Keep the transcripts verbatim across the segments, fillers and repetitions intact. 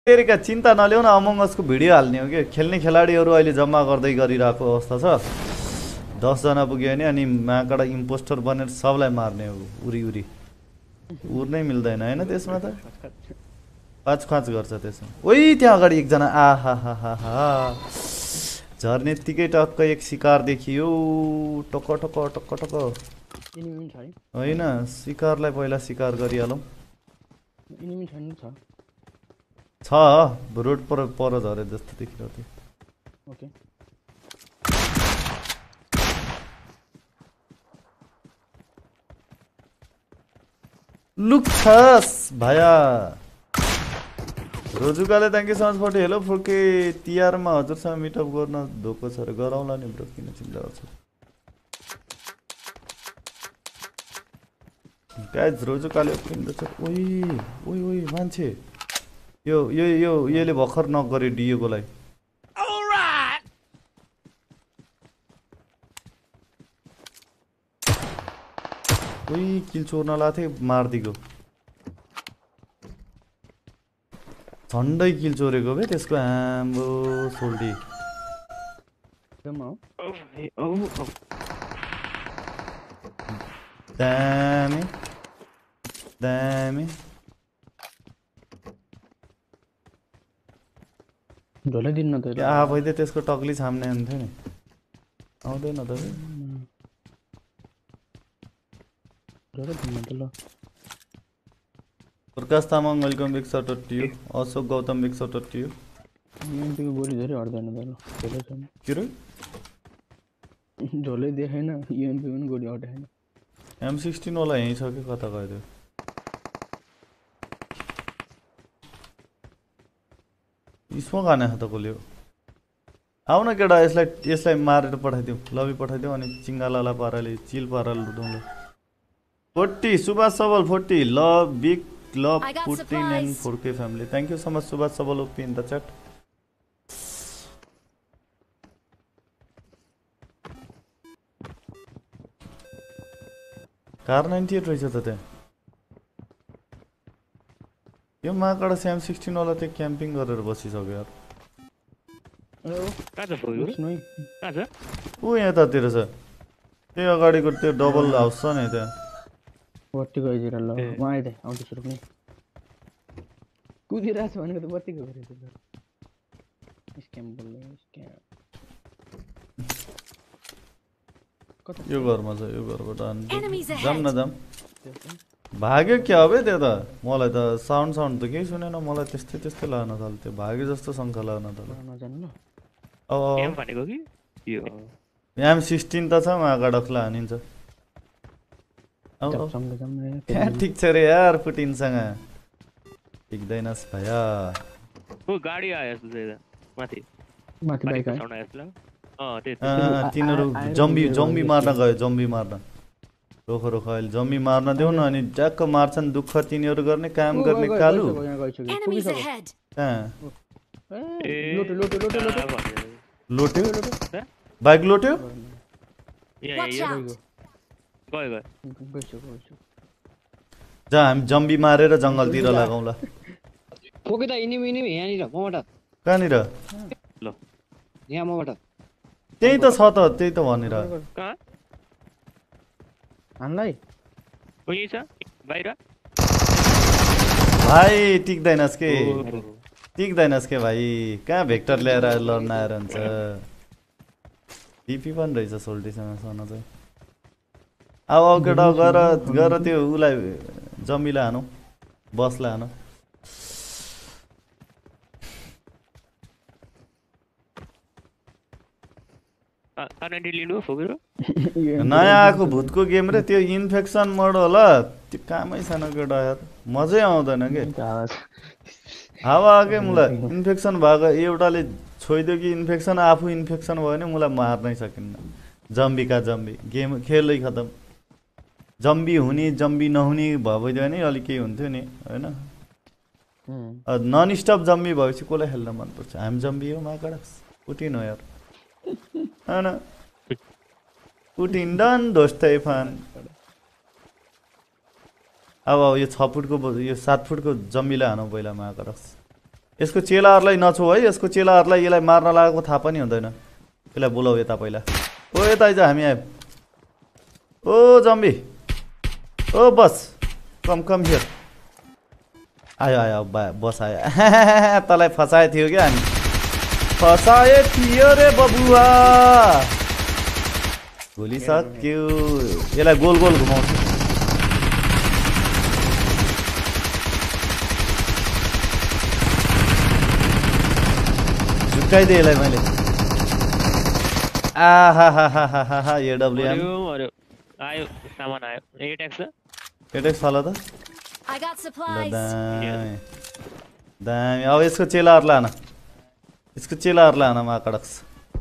तेरिका चिन्ता नल्याउन अमंग उसको भिडियो हाल्ने हो कि खेल्ने खेलाडीहरू अहिले जम्मा गर्दै गरिरहेको अवस्था छ दस जना पुग्यो भने अनि माकडा इम्पोस्टर बनेर सबलाई मार्ने हो उरी उरी उर्नै मिल्दैन हैन त्यसमा त पाँच खाँच गर्छ त्यसमा ओइ त्यहाँ अगाडि एकजना आहा हा हा हा झर्नेत्तिकै टक्क एक शिकार देखियो टक टक टक टक होइन शिकारलाई पहिला शिकार गरिहालौँ छ रोड पर पर झरे जस्तो देखिरहेको थियो ओके लुक्छस् भया रोजुकाले thank you so much for hello Phurke तिहारमा हजुरसँग मिटअप गर्न धोको छ र गराउँला नि ब्रो किन चिन्ता गर्छ गाइज रोजुकाले किन्दैछ ओइ ओइ ओइ मान्छे यो यो यो यसले भर्खर नक गर्यो डियोको लागि ओइ किल चोर्न लाथे मार्दिको झन्डै किल चोरेको बे त्यसको आम्बो सोल्टी दामी दामी ढोलै दिन न त आ भइदियो त्यसको टक्ली छाम्ने हुन्थ्यो नि आउँदैन त ढोलै दिन न त ल Prakash Tamang welcome big shout to you Ashok Gautam big shout to you एमपीको गोली धेरै हट्दैन त ल ढोलै छैन के रे ढोलै देखेन एमपी पनि गोली हटेन एम सिक्सटिन वाला यही छ कि कता गयो स्मोक हाने त कोल्यो आउ न केटा यसलाई यसलाई मारेर पठाइदिउँ लबी पठाइदिउँ अनि चिङ्गालाला पाराले चिल पाराले लुटौँ ल फोर्टी सुभाष सबल फोर्टी ल big love Putin and four K family thank you so much Subhash Sabal OP in the chat car ninety eight रहेछ त त्यहाँ यो माकडा स्याम सिक्सटिन वाला त्यो क्याम्पिङ गरेर बसिसक्यो यार ऊ यतातिर छ त्यही अगाडिको त्यो डबल हाउस छ नि त्यहाँ बत्ती गइदिएर ल म आइदिएँ आउँछु सुरु पनि कुदिरहेको छ भनेको त बत्ती गइरहेको छ स्क्याम बोल्ने स्क्याम यो घरमा छ यो घरबाट जाम न जाम भाग्यो क्या हो बे त्यो त मलाई त साउन्ड साउन्ड त केही सुनेन मलाई त्यस्तै त्यस्तै लाग्न थाल्यो त्यो भाग्यो जस्तो शङ्का लाग्न थाल्यो एम सिक्सटिन त छ मागाडखला हानिन्छ ठिक छ रे यार पुटिनसँग टिक्दैनस् भया ओ गाडी आयो जस्तो माथि माथि बाइक आयो अ त्यही तिनीहरु जम्बी जम्बी मार्न गयो जम्बी मार्न रोख रोख अहिले जम्बी मार्न देऊ न अनि ट्याक्क मार्छन् दुःख तिनीहरु गर्ने काम गर्ने कालु लोट्यो लोट्यो लोट्यो लोट्यो लोट्यो बाइक लोट्यो गयो गयो जा हामी जम्बी मारेर जंगलतिर लगाउँला फोके त इनिमी इनिमी यहाँनिर मबाट कहाँनिर ल यहाँ मबाट त्यही त छ त त्यही त भनेर कहाँ हानलाई कोही छ बाहिर भाइ टिक्दैनस् के टिक्दैनस् के भाइ कहाँ भेक्टर ल्याएर लड्न आएर हुन्छ टिपी पनि रहेछ सोल्टीसँग सन चाहिँ अब अब केटा गएर गएर त्यो उलाई जम्मीलाई हानौ बसलाई हानौ नयाँ आएको भूतको गेम रे त्यो इन्फेक्सन मोड होला त्यो कामै छैन केटा यार मजै आउँदैन के हावा आके मलाई इन्फेक्सन भएको एउटाले छोइदियो कि इन्फेक्सन आफू इन्फेक्सन भयो भने मलाई मार्नै सकिन्न जम्बीका जम्बी गेम खेलै खतम जम्बी हुने जम्बी नहुने भयो भने अलिक केही हुन्थ्यो नि हैन नन स्टप जम्बी भएपछि कसलाई खेल्न मन पर्छ हामी जम्बी हो माकडा पुटिन हो यार हैन पुटिन डन दोस्तै फान अब यो छ फुटको यो सात फुटको जम्बीलाई हानौ पहिला माकडा यसको चेलाहरूलाई नछो है, यसको चेलाहरूलाई यसलाई मार्न लागेको थाहा पनि हुँदैन। यसलाई बोलाऊ यता पहिला। ओ यता आइज, हामी आयो। ओ जम्बी, ओ बस, कम कम हियर। आयो आयो बा बस आयो। तँलाई फसाए थियो क्या हामी, फसाए थियो रे बबुआ। गोली सक्यो। यसलाई गोल गोल घुमाउँछु। झुक्काइदिएँ यसलाई मैले। आहा हा हा हा हा हा एडब्ल्युएम अरे आयो सामान आयो। एट एक्स एट एक्स फाला त I got ल supplies. दामी दामी। अब यसको चेलाहरूलाई आन, यसको चेलाहरूलाई आन माकडक्स।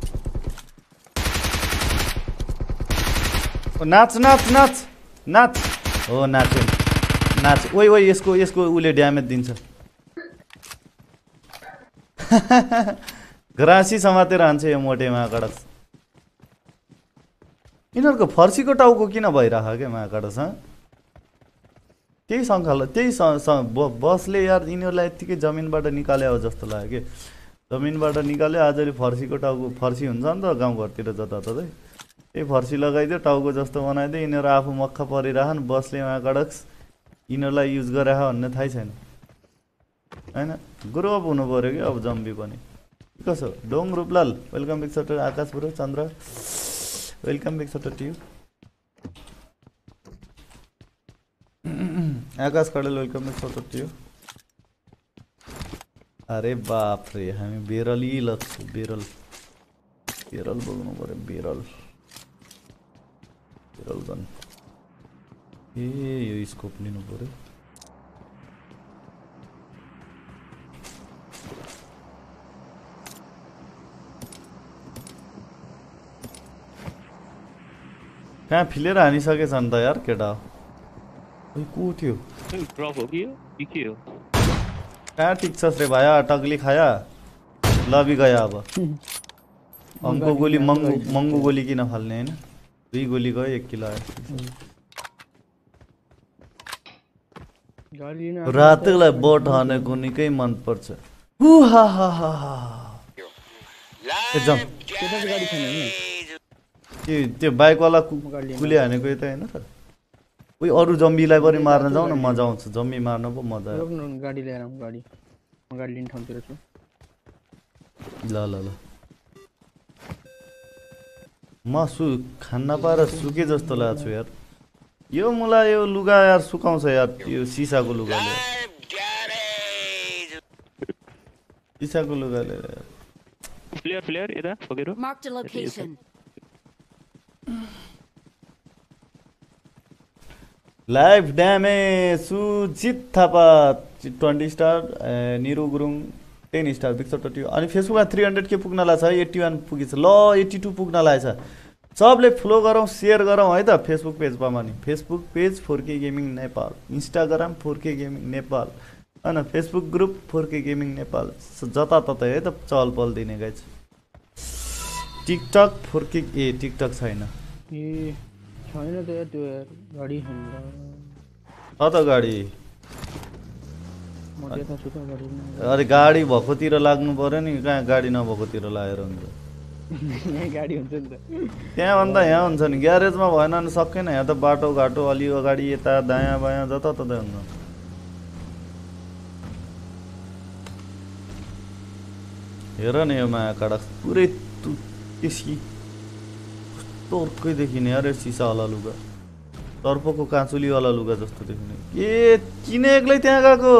नाच नाच नाच नाच। हो नाच्यो नाच। ओइ ओइ यसको यसको उसले ड्यामेज दिन्छ। ग्रासी समातेर हान्छ यो मोटे माकडक्स। यिनीहरूको फर्सीको टाउको किन भइरह क्या माकडक्स? त्यही सङ्खाल त्यही बसले यार यिनीहरूलाई यत्तिकै जमिनबाट निकाल्यो जस्तो लाग्यो कि। जमिनबाट निकाल्यो आजले फर्सीको टाउको। फर्सी हुन्छ नि त गाउँघरतिर जताततै, त्यही फर्सी लगाइदियो टाउको जस्तो बनाइदियो। यिनीहरू आफू मक्ख परिरहन्, बसले माकडक्स यिनीहरूलाई युज गरे भन्ने थाहै छैन होइन। ग्रो अप हुनु पऱ्यो कि अब जम्बी पनि। कसो डोङ Ruplal welcome big shoutout. Akash bro Chandra welcome big shoutout to you. Akash Kadel welcome big shoutout to you. अरे बाप रे हामी बेरली लग्छु। बेरल बेरल बोल्नु पऱ्यो। Barrel barrel gun. ए यो स्कोप लिनु पऱ्यो। कहाँ फिलेर हानिसकेछ नि त यार केटा। खै को थियो? ड्रप हो कि यो के हो? कहाँ टिक्छस् रे भाया? टग्ली खाया लबी गया। अब हमको गोली मंगू मंगू गोली किन फाल्ने होइन? दुई गोली गयो एक किलो आयो। रातलाई बोट हानेको निकै मन पर्छ। हा हा हा हा के त्यो बाइकवाला कुले हानेको यता होइन त? उही अरू जम्बीलाई पनि मार्न जाउँ न, मजा आउँछ। जम्बी मार्न पो मजा आउँछ। गाडी ल्याएर आउँ। गाडी म गाडी लिन ठाउँतिर छु। ल ल ल म सु खान नपाएर सुके जस्तो लाग्छ यार। यो मलाई यो लुगा यार सुकाउँछ यार। यो सिसाको लुगाले सिसाको लुगाले प्लेयर प्लेयर यता फकेरो। Marked a location. Life damage Sujit Thapa twenty star. Niru Gurung ten star. Big shout ट्यो। अनि फेसबुकमा थ्री हन्ड्रेड के पुग्नलाई छ। एट्टी वान पुगेछ। ल एट्टी टू पुग्नलाई छ। सबले फलो गरौँ, सेयर गरौँ है त। फेसबुक पेजमा पनि Facebook page four K gaming Nepal, Instagram four K gaming Nepal होइन, Facebook group four K gaming Nepal. जताततै है त चहल पहल दिने गाइज। टिकटक फोर के ए टिकटक छैन। ए छैन त यार त्यो यार। गाडी छैन छ त गाडी। म त्यता छु त गाडी। अरे गाडी भएकोतिर लाग्नु पर्यो नि। कहाँ गाडी नभएकोतिर लागेर हुन्छ? यहाँ गाडी हुन्छ नि त। त्यहाँभन्दा यहाँ हुन्छ नि। ग्यारेजमा भएन भने सकेन। यहाँ त बाटो घाटो अलि अगाडि यता दायाँ बायाँ जताततै हुन्छ। हेर न यो माया काडा पुरै त्यसकी कस्तो अर्कै देखिने अरे। सिसावाला लुगा, तर्पको काँचुलीवाला लुगा जस्तो देखिने। के किन एक्लै त्यहाँ गएको?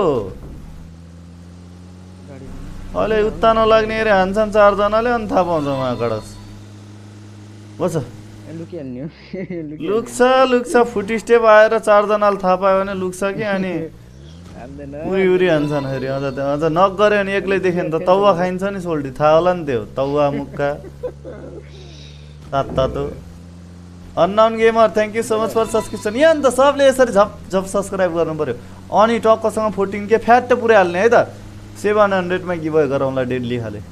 अहिले उत्ता नलाग्ने अरे हान्छन् चारजनाले। अनि थाहा पाउँछ माया काडा बस लुकिहाल्ने हो। लुक्छ लुक्छ फुटी स्टेप आएर चारजनाले थाहा पायो भने लुक्छ कि। अनि उरी उरी हान्छन् फेरि। अझ अझ नक गऱ्यो भने एक्लै देख्यो नि त तौवा खाइन्छ नि सोल्टी। थाहा होला नि त्यो तौवा मुक्का तात तातो। Unknown gamer thank you so much for subscription. यहाँ नि त सबले यसरी झप झप सब्सक्राइब गर्नु पऱ्यो। अनि टक्कसँग फोर्टिन के फ्याट पुऱ्याइहाल्ने है त। सेभेन हन्ड्रेडमा गिभअवे गराउँला डेडली खाले।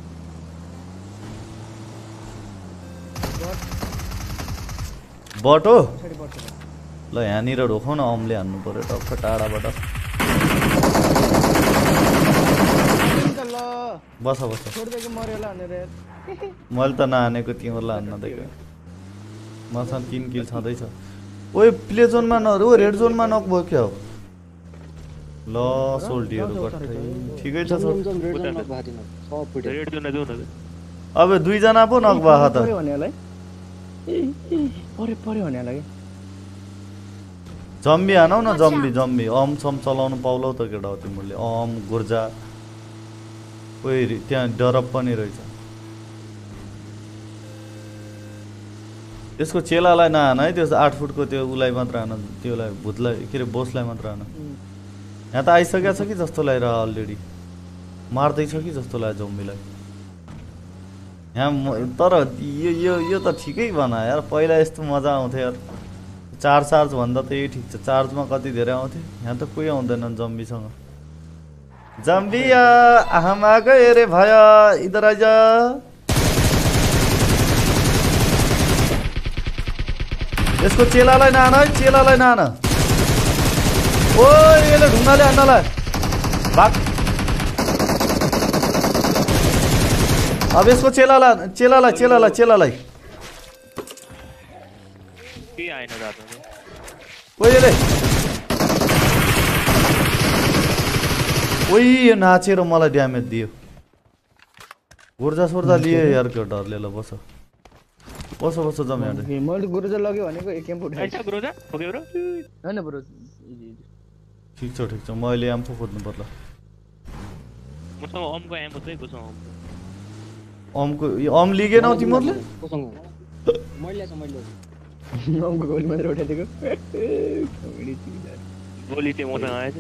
बट हो ल यहाँनिर ढोकाउन अमले हान्नु पऱ्यो टक्क टाढाबाट। बस बस छोड्दै कि मर्यो होला भनेर यार। मैले त नहानेको तिमीहरूलाई हान्न दिएको मसँग तीन किल छँदैछ ओए प्ले जोनमा न ओ रेड जोनमा नक भयो क्या हो ल सोल्टीहरू कट्ठै ठिकै छ सर जम रेड जोन नक भएको थिएन सब फुट्यो रेड जोन जाऊ न अब दुईजना पो नक भएको त पर्यो भने होला है। ए ए पर्यो पर्यो भने होला कि। जम्बी हानौ न जम्बी जम्बी अम सम चलाउनु पाउलौ त केटा हो तिमीले अम गुर्जा ओइ त्यहाँ डरप पनि रहेछ त्यसको चेलालाई नहान है त्यो आठ फुटको त्यो उलाई मात्र हान त्योलाई भूतलाई के अरे बोसलाई मात्र हान यहाँ त आइसकेको छ कि जस्तो लागिरह अलरेडी मार्दैछ कि जस्तो लाग्यो जम्बीलाई यहाँ म- तर यो यो यो त ठिकै बना यार पहिला यस्तो मजा आउँथ्यो यार चार चार्ज भन्दा त यही ठिक छ चार्जमा कति धेरै आउँथ्यो यहाँ त कोही आउँदैनन् जम्बीसँग जम्बिया हम आ गए रे भया इधर आजा यसको चेलालाई नान है चेलालाई नान ओ यसले ढुङ्गाले हान्नलाई भाग अब यसको चेलालाई चेलालाई चेलालाई चेलालाई के आएन रातो ओ यसले ओइ यो नाचेर मलाई ड्यामेज दियो गुर्जा सोर्जा लियो यार त्यो डरले ल बस बस बस जम्याडे ए, मैले त गुरुजा लग्यो भनेको एक क्याम्प उठाएछ आइछ ग्रोजा ओके ब्रो हैन ब्रो। ठिक छ ठिक छ मैले एम्फो खोज्नु पर्ला मसँग अमको एमो चाहिँ कोसँग अम अमको यो अम लिगेनौ तिमीहरूले कोसँग मैले छ मैले नमको गोली मात्र उठाइदिएको। कमेडी चिल्ला। गोली चाहिँ मसँग आएछ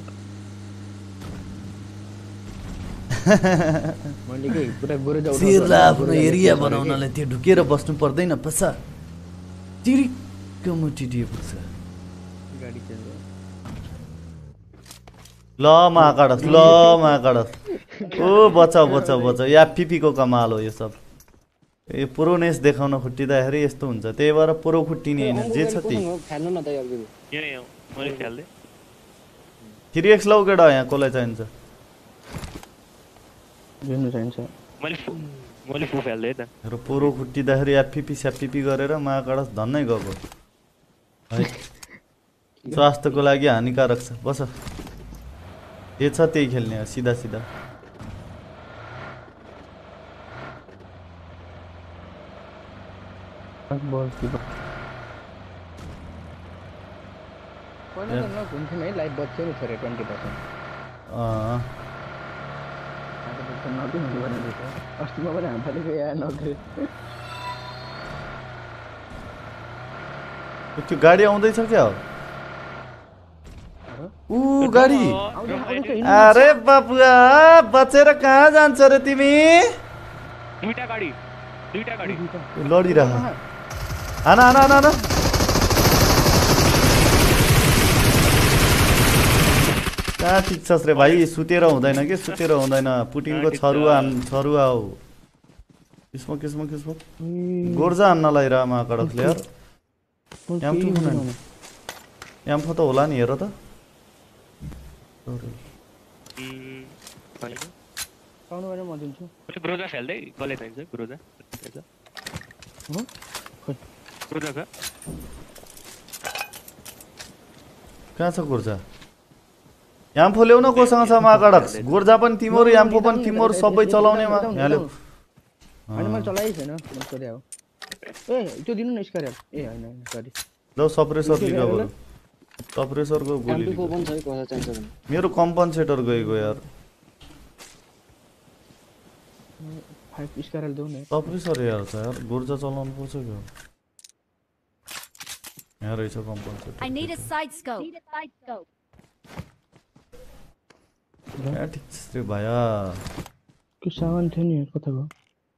मैले के पुरा गुरुजा उठाउँछु सिरलाई आफ्नो एरिया बनाउनलाई त्यो ढुकेर बस्नु पर्दैन पसा तिरिक्क मुटिटिए पुग्छ गाडी चेन्ज गर्यो। ल महाकाडस ल महाकाडस ओ बचाउ बचाउ बचाउ या पिपीको कमाल हो यो सब यो पुरोनेस देखाउन खुट्टिँदाखेरि यस्तो हुन्छ त्यही भएर पुरो खुट्टिने होइन जे छ त्यही खेल्नु न त यार गुरु यहाँ यहाँ मैले खेल्दै थ्री एक्स लौ केटा यहाँ कसलाई चाहिन्छ जुन चाहिन्छ। मैले फु मैले फु खेल्दै त र पुरो खुट्टिँदाखेरि एफपिपी स्यापिपी गरेर महाकाडस धन्नै गएको है स्वास्थ्यको लागि हानिकारक छ बस जे छ त्यही खेल्ने हो सिधा सिधा बल किपर पहिला त नहुन्थ्यो है लाइभ बच्थ्यो नि थोरै ट्वेन्टी पर्सेन्ट अँ आज त नदिनु भनेको छ अस्तिमा पनि हाम फालेको या नगरे त्यो गाडी आउँदैछ क्या हो ऊ गाडी अरे बाबुआ बचेर कहाँ जान्छ रे तिमी दुईटा गाडी दुईटा गाडी लडिरह आना आना आना आना कहाँ ठिक छस् रे भाइ सुतेर हुँदैन के सुतेर हुँदैन पुटिनको छरुवा छरुवा हो किस्म किस्म किस्म गोर्जा हान्नलाई र महाकडकले यार एम्फो कुन एम्फो त होला नि हेर त पाउनु भने म दिन्छु। ग्रोजा खेल्दै कसले चाहिन्छ ग्रोजा हो खोइ ग्रोजा छ कहाँ छ गोर्जा याम्फो ल्याउ न कोसँग छ महाकडक गोर्जा पनि तिम्रो याम्फो पनि तिम्रो सबै चलाउनेमा यहाँ ल्याउ हैन मैले चलाइ छैन म सोधे हो ए त्यो दिनु न स्क्वायर ए हैन हैन सरी ल सप्रेसर लिगा बरु सप्रेसरको गोली एमपी लिगा। फोर पनि छ कसै चाहिन्छ भने मेरो कम्पनसेटर गएको यार फाइभ स्क्वायर देऊ न। सप्रेसर यार छ यार गोर्जा चलाउनु पर्छ क्या यहाँ रहेछ कम्पनसेटर I need a side scope. यहाँ ठिक छ रे भाया त्यो सामान थियो नि कता गयो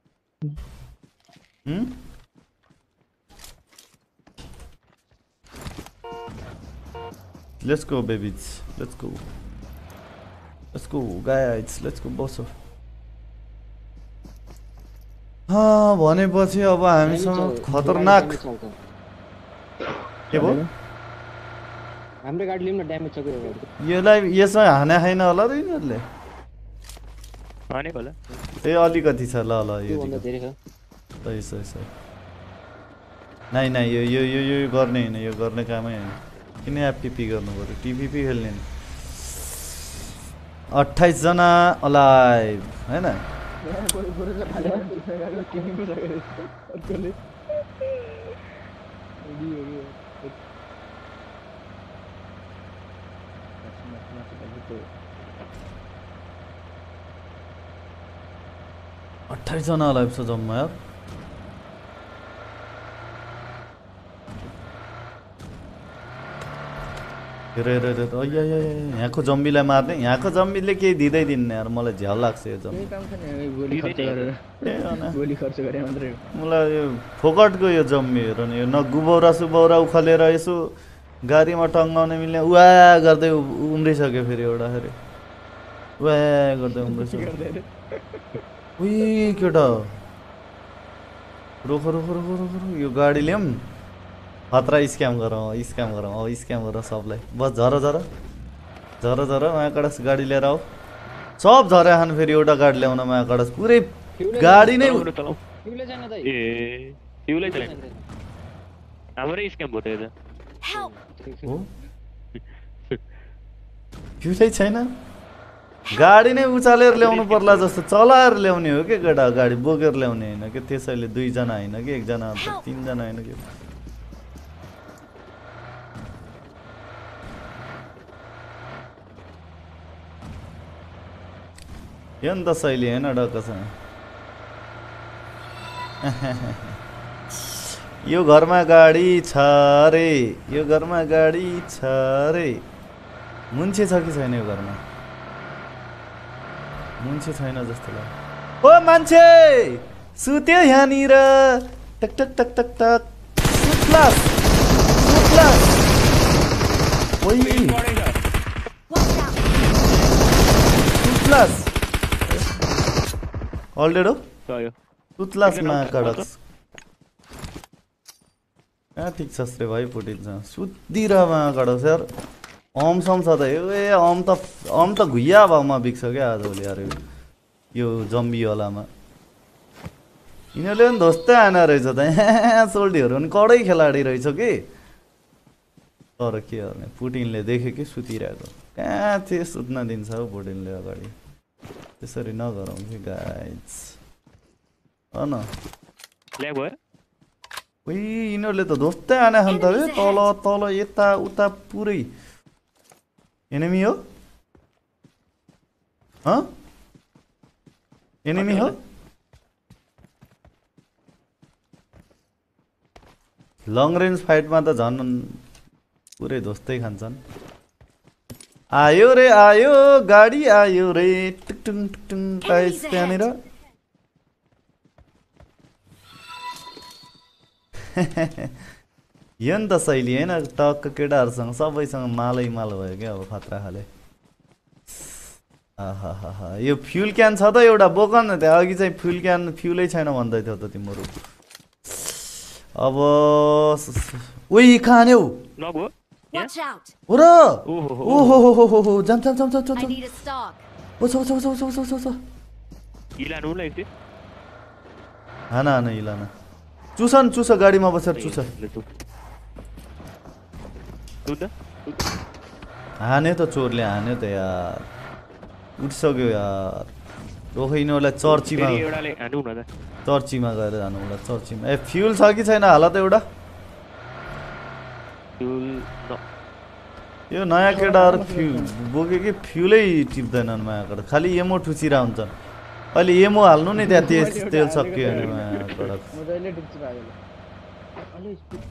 Hmm? Let's go, babies. Let's go. Let's go, guys. Let's go, boss. हाँ भनेपछि अब हामीसँग खतरनाक के भयो हाम्रो गाडी लिउँ न ड्यामेज छ के गाडी यसलाई यसमा हाने छैन होला र यिनीहरूले हानेको होला ए अलिकति छ ल ल यो त्योभन्दा धेरै छ सही सही सही नाइ नाइ यो यो यो यो गर्ने हैन यो गर्ने कामै हैन किन एफटीपी गर्नु पर्यो टीपीपी खेल्ने नि अट्ठाइस जना अलाइभ हैन अट्ठाइस जना अलाइभ छ जम्मा यार हेर हेर हेर अय अय यहाँको जम्बीलाई मार्ने यहाँको जम्बीले केही दिँदै दिन्न यार मलाई झ्याल लाग्छ यो जम्बी काम छैन गोली खर्च गरेर गोली खर्च गरे मात्रै हो मलाई यो फोकटको यो जम्बी हेर न यो न गुबौरा सुबौरा उखालेर यसो गाडीमा टङ्गाउने मिल्ने उवा गर्दै उम्रिसक्यो फेरि एउटा फेरि उवा गर्दै उम्रिसक्यो उही केटा रोख रोख रोख रोख यो गाडी ल्याउँ खतरा स्क्याम गरौँ स्क्याम गरौँ अब स्क्याम गरौँ सबलाई बस झर झर झर झर मायाकडस गाडी लिएर आऊ सब झरे खानु फेरि एउटा गाडी ल्याउन मायाकडस पुरै गाडी नै फ्युलै छैन दाइ ए फ्युलै छैन हाम्रै स्क्याम भयो त यो त Help! हो फ्युलै छैन गाडी नै उचालेर ल्याउनु पर्ला जस्तो चलाएर ल्याउने हो कि केटा गाडी बोकेर ल्याउने होइन कि त्यसैले दुईजना होइन कि एकजना तिनजना होइन कि यो नि त शैली होइन डक्कसँग यो घरमा गाडी छ रे यो घरमा गाडी छ रे मुन्छे छ कि छैन यो घरमा मुन्छे छैन जस्तो लाग्यो ओ मान्छे सुत्यो यहाँनिर टक टक टक टक टक सुत्लास सुत्लास ओइ Watch out! सुत्लास अलडेडो गयो सुत्लासमा कडक्स कहाँ ठिक छ रे भाइ फुटिन्छ सुत्दिरमा कडक्स यार अम सम छ त यो ए अम त अम त घुइया भाउमा बिक्छ क्या आजभोलि यार यो जम्बीवालामा यिनीहरूले पनि धोस्तै आना रहेछ त यहाँ सोल्डीहरू पनि कडै खेलाडी रहेछ कि तर के गर्ने पुटिनले देख्यो कि सुतिरहेको कहाँ थिए सुत्न दिन्छ हौ पुटिनले अगाडि त्यसरी नगरौँ कि गाइज हो न ल्याग भयो उही यिनीहरूले त धोस्तै आना खान् त है तल तल यता उता पुरै एनिमी हो ह एनिमी हो लङ रेन्ज फाइटमा त झन् पुरै धोस्तै खान्छन् आयो रे आयो गाडी आयो रे टुकटुङ टुकटुङ गाइस त्यहाँनिर यो नि त शैली होइन टक्क केटाहरूसँग सबैसँग मालै माल भयो क्या अब खतरा खाले आहा यो फ्युल क्यान छ त एउटा बोक न त्यहाँ अघि चाहिँ फ्युल क्यान फ्युलै छैन भन्दै थियो त तिम्रो अब उही कहाँ नि हौ नक हो Watch out! हो र ओहो हो हो हो हो जाम जाम जाम जाम I jam need a stock. ओछ ओछ ओछ ओछ ओछ ओछ इलानु लाग्थ्यो हाना हाना इलाना चुस न चुस गाडीमा बसेर चुस हाने त चोरले हान्यो त यार उठिसक्यो यार रोखो यिनीहरूलाई चर्चीमा एउटाले हानु न त चर्चीमा गएर जानु एउटा चर्चीमा ए फ्युल छ कि छैन हाल त एउटा फ्युल न यो नयाँ केटाहरू फ्युल बोके कि फ्युलै टिप्दैनन् माया कडा खालि एमो ठुचिरा हुन्छन् अहिले एमो हाल्नु नि त्यहाँ तेल तेल सक्यो भने माया कडा म जहिले टिप्छु भाइले अलि स्पिड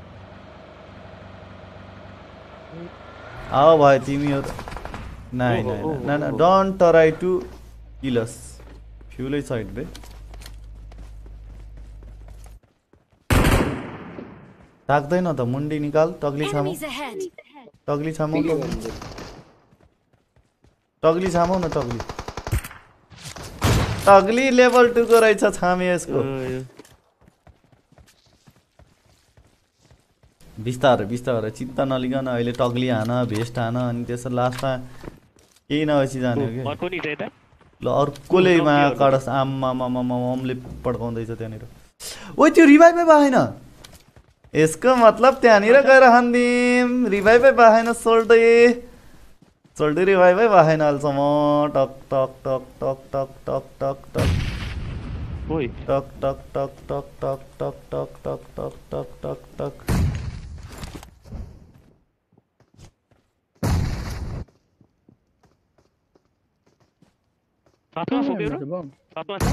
आओ भाइ तिमी हो नाइ नाइ ना ना don't try to kill us फ्युलै साइड बे ताक्दैन त मुन्डी निकाल टग्ली छामौ Enemies ahead! टग्ली छामौ टग्ली छामौ न टग्ली टग्ली लेभल टू को रहेछ छामे यसको बिस्तारै बिस्तारै चित्त नलिकन अहिले टग्ली हान भेस्ट हान अनि त्यसो लास्टमा केही नभएपछि जाने हो कि अर्को नि त यता ल अर्कोले मा काडस आम्मा मामा ममले पड्काउँदैछ त्यहाँनिर ओइ त्यो रिभाइभै भएन यसको मतलब त्यहाँनिर गएर हान्दिम रिभाइभै भएन सोल्डे सोल्डे रिभाइभै भएन अहिलेसम्म टक टक टक टक टक टक टक टक ओइ टक टक टक टक टक टक टक टक टक टक टक टक सातमा फोक्यो र सातमा छ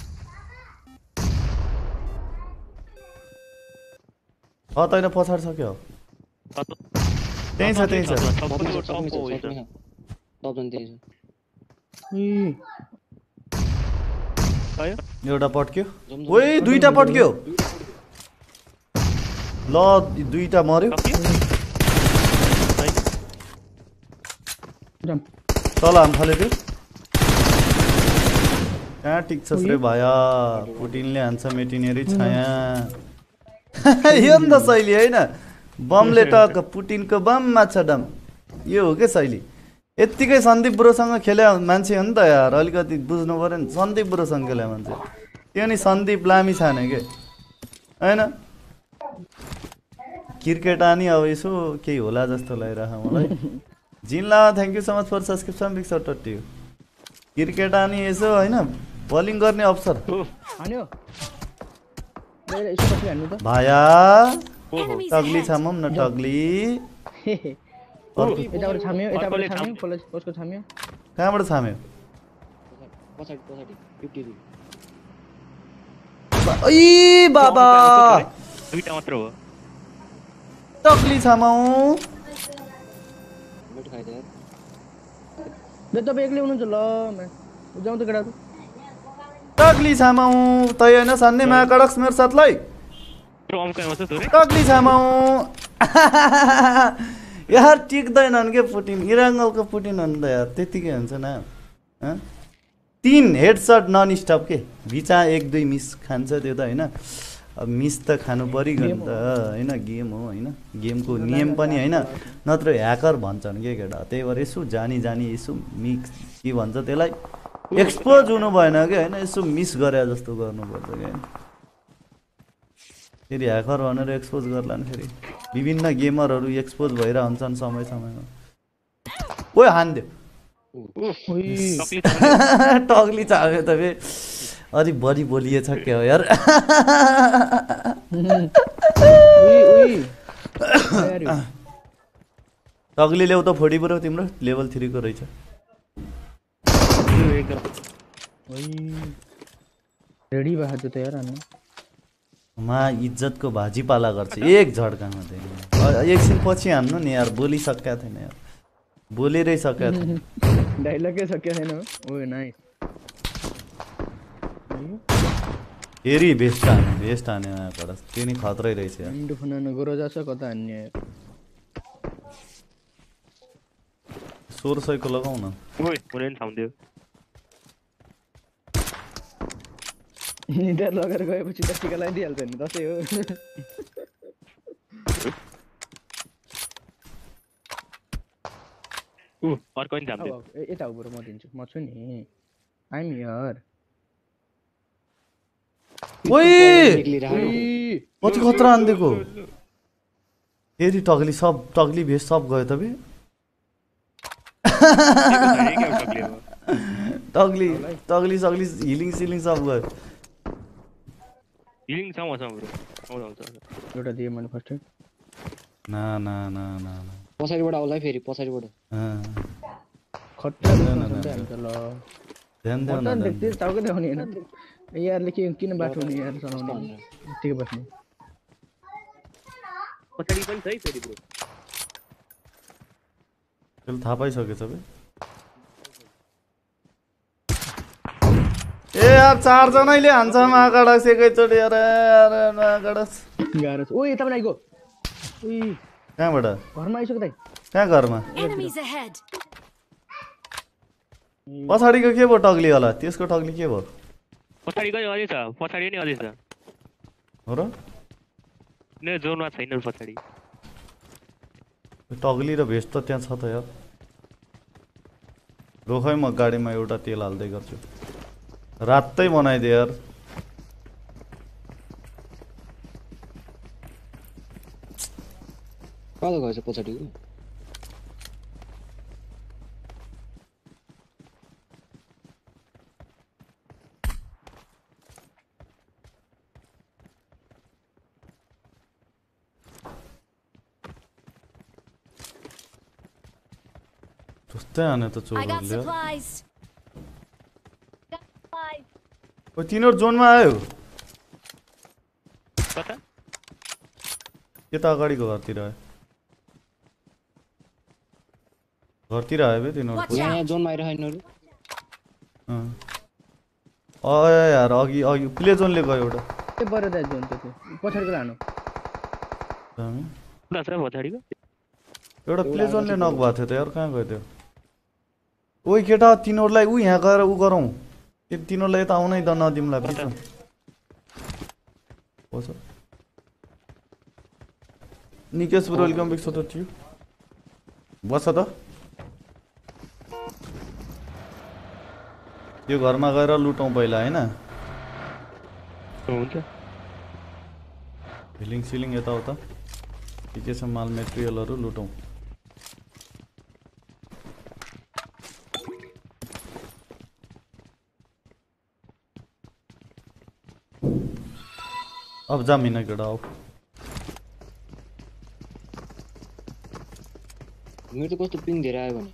ह तैँले पछाडि सक्यो सात त्यही छ त्यही छ सबैको टपको हो यो सबजना त्यही छ आयो एउटा पट्क्यो ओइ दुईटा पट्क्यो ल दुईटा मर्यो तल हाम थाल्यो त्यो कहाँ टिक्छस् रे भाया पुटिनले हान्छ मेटिनेरी छाया यो नि त शैली होइन बमले टक पुटिनको बम माछा डम यो हो क्या शैली यत्तिकै सन्दीप ब्रोसँग खेल्या मान्छे हो नि त यार अलिकति बुझ्नु पऱ्यो नि सन्दीप ब्रोसँग खेल्या मान्छे त्यो नि सन्दीप लामी छाने के होइन क्रिकेट आनी अब यसो केही होला जस्तो लागिरहेछ मलाई जिनला thank you so much for subscription big shot टट्टी क्रिकेट आनी यसो होइन बलिङ गर्ने अवसर हान्यो मेरो यसो कसले हान्नु त भाया Enemies टग्ली ahead. छामम न टग्ली यताबाट छाम्यो यताबाट छाम्यो कसले कसको छाम्यो कहाँबाट छाम्यो पछाडि पछाडि फिफ्टी दुई ऐ बाबा दुईटा मात्र हो टग्ली छामौ मेट खाइदे यार बे तपाईँ एक्लै हुनुहुन्छ ल म्या जाउँ त केटाहरू टग्ली छामौ तै होइन सान्ने महाकडक्स मेरो साथलाई त्यो अम्को आउँछ तोरे टग्ली छामौ यार टिक्दैनन् के पुटिन इराङ्गलको पुटिन हो नि त यार त्यतिकै हुन्छ न हँ? तीन हेडसट नन स्टप के बिचा एक दुई मिस खान्छ त्यो त होइन अब मिस त खानु परिगयो नि त होइन गेम हो होइन गेमको नियम पनि होइन नत्र ह्याकर भन्छन् के केटा त्यही भएर यसो जानी जानी यसो मिक्स के भन्छ त्यसलाई एक्सपोज हुनु भएन कि होइन यसो मिस गरे जस्तो गर्नुपर्छ क्या फेरि ह्याकर भनेर एक्सपोज गर्ला नि फेरि विभिन्न गेमरहरू एक्सपोज भइरह हुन्छन् समय समयमा ओ हान्दियो टग्ली चाह्यो त फे अलि बढी बोलिएछ क्या हो यार टग्ली ल्याउ त फोर्टी पुऱ्याउ तिम्रो लेभल थ्रीको रहेछ रेडी भएको त यार हामी मा इज्जतको भाजीपाला गर्छ एक झड्कामा चाहिँ एकछिन पछि हान्नु नि यार बोलिसकेका थिएन यार बोलेरै सकेका थिएन डाइलगै सकिया छैन ओ नाइस फेरि बेस्ट हाने बेस्ट हाने कडस त्यो नि खतरै रहेछ यार इन्डो फनानो गोरोजा छ कता हान्ने सोह्र सयको लगाउ न ओइ कुनै नि थाम्दियो निदार लगेर गएपछि त टिका लगाइदिइहाल्छ नि दसैँ हो उ अर्को नि थाम्दियो अब यता उभिएर म दिन्छु म छु नि आइ एम हियर ओइ निक्लिरहेको कति खतरा हानिदिएको फेरि टग्ली सब टग्ली भेष सब गयो त बे टग्ली टग्ली सग्ली हिलिङ सिलिङ सब गयो हिलिङ छ मसँग ब्रो आउँछ आउँछ एउटा दिए मैले फर्स्ट ना ना ना ना ना पछाडिबाट आउला फेरि पछाडिबाट अँ, खट्टा न, न, न, हुन्छ न। हामी त ल ध्यान देऊ खट्टा न देख्दै टाउकै देखाउने हैन यारले के किन बाटो नि यार चलाउने यतिकै बस्ने पछाडि पनि छ है फेरि ब्रो त्यसले थाहा पाइसकेछ बे ए यार चारजनाले हान्छ महाकाडस एकैचोटि यार यार महाकाडस गाह्रो छ ओ यताबाट आइगयो उइ कहाँबाट घरमा आइसक्यो दाइ कहाँ घरमा Enemies ahead. पछाडिको के भयो टग्ली होला त्यसको टग्ली के भयो पछाडि गयो अझै छ पछाडि नि अझै छ हो र ने जोनमा छैन पछाडि टग्ली र भेस्ट त त्यहाँ छ त यार रोखै म गाडीमा एउटा तेल हाल्दै गर्छु रातै बनाइदे यार कता गएछ पछाडिको जस्तै हाने त I got चोरहरूले supplies. Got supplies. ओ तिनीहरु जोनमा आयो कता यता अगाडिको घरतिर आयो घरतिर आयो बे तिनीहरु Watch यहाँ यहाँ out. जोनमा आइरहेको यिनीहरू अँ अय यार अघि अघि प्ले जोनले गयो एउटा के पऱ्यो दाइ जोन त्यो पछाडिको लानु हामी दस र पछाडिको एउटा प्ले जोनले नक भएको थियो त यार कहाँ गयो त्यो ओइ केटा तिनीहरुलाई उ यहाँ गएर उ गरौँ त्यो तिनीहरुलाई यता आउनै द नदिमला प्लिज होस् निकेश ब्रो वेलकम बैक सो टु बस त यो घरमा गएर लुटौँ पहिला हैन हुन्छ हिलिङ सिलिङ यताउता के के छ माल मेटेरियलहरु लुटौँ अब जामिन केटा आओ मेरो त कस्तो पिङ धेरै आयो भने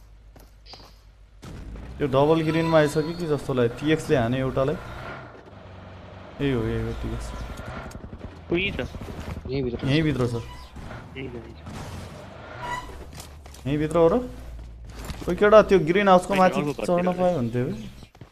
यो डबल ग्रिनमा आइसक्यो कि जस्तो लाग्यो टीएक्स ले हाने एउटालाई यही हो यही हो टीएक्स उही छ यही भित्र यही भित्र छ यही छ, यही छ। यही भित्र हो र कोही केटा त्यो ग्रिन हाउसको होइन, माथि अर्को घरतिर चढ्न होला। पायो हुन्थ्यो बे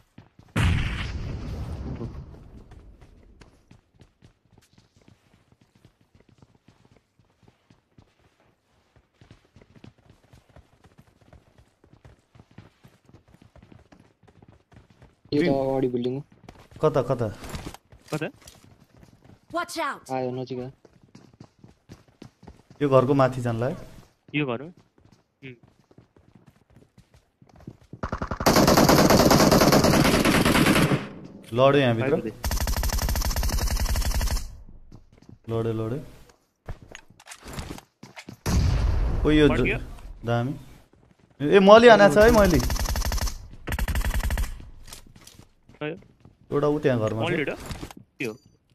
यो त अगाडि बिल्डिङ हो कता कता कता Watch out. आयो नजिक आयो यो घरको माथि जान लाग्यो यो घर हो लड्यो यहाँ भित्र आइपुग्दै। लड्यो लड्यो ओ यो पड्क्यो? ज- दामी ए मली हाना छ है मैले आयो। एउटा उ त्यहाँ घरमा छ अल्रेडी हो? त्यो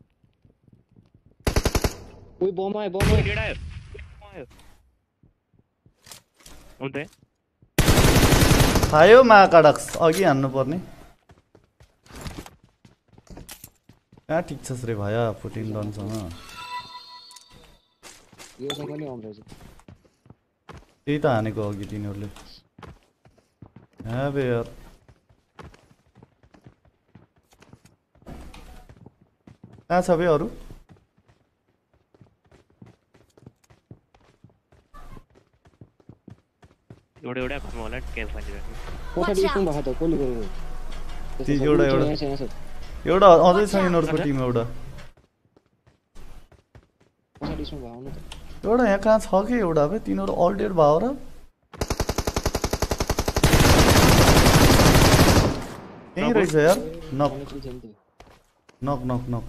ओइ बम आयो बम आयो डेढ आयो आयो हुन्छ खायो महाकाडक्स अघि हान्नु पर्ने कहाँ ठिक छस् रे भाया फुटिङ डनसँग योसँग पनि आउँछ रहेछ त्यही त हानेको अघि तिनीहरूले हाँ बे यार कहाँ छ बे अरू एउटा एउटा घरमा होला क्याम्प पानिरहेको पछाडि Watch स्कुङ out. भएको त कसले गरेको ती एउटा एउटा यहाँ छ यहाँ छ एउटा अझै छ यिनीहरूको टिम एउटा पछाडि स्कुङ भएको आउनु त एउटा यहाँ कहाँ छ कि एउटा बे तिनीहरू अल डेड भयो र यहीँ रहेछ यार नक आउनु चाहिँ थियो नि त नक नक नक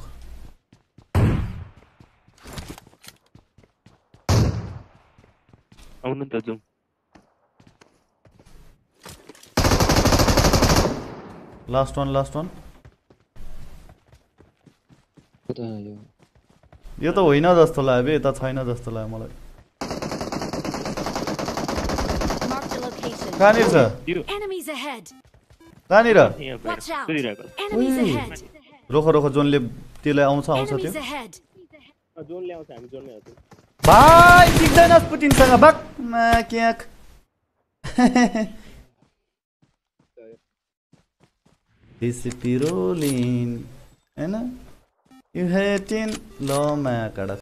आउनु नि त जाउँ लास्ट वान लास्ट वान हो त यो यो त होइन जस्तो लाग्यो बे यता छैन जस्तो लाग्यो मलाई Marked a location. कहाँनिर छ यो Enemies ahead. कहाँनिर यहाँ Watch out. कुदिरहेको Enemies Ui. ahead. रोख रोख जोनले त्यसलाई आउँछ आउँछ त्यो Enemies ahead. जोन ल्याउँछ हामी जोनमै आउँछौँ भाइ दिक्दैन पुटिनसँग बाक क्याक डिसिपी रोलिन हैन यु हेटिन ल माया काडा